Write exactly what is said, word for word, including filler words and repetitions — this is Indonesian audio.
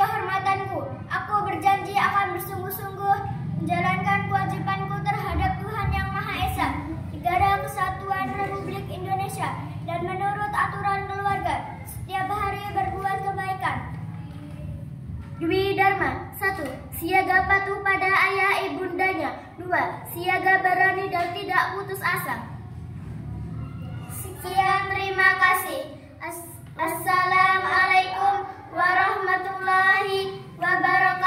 kehormatanku, aku berjanji akan bersungguh-sungguh menjalankan kewajibanku terhadap Tuhan Yang Maha Esa, Negara Kesatuan Republik Indonesia, dan menurut aturan keluarga, setiap hari berbuat kebaikan. Dwi Dharma. Satu. Siaga patuh pada ayah ibundanya. Dua. Siaga berani dan tidak putus asa. Sekian, terima kasih. As Assalamualaikum warahmatullahi wabarakatuh.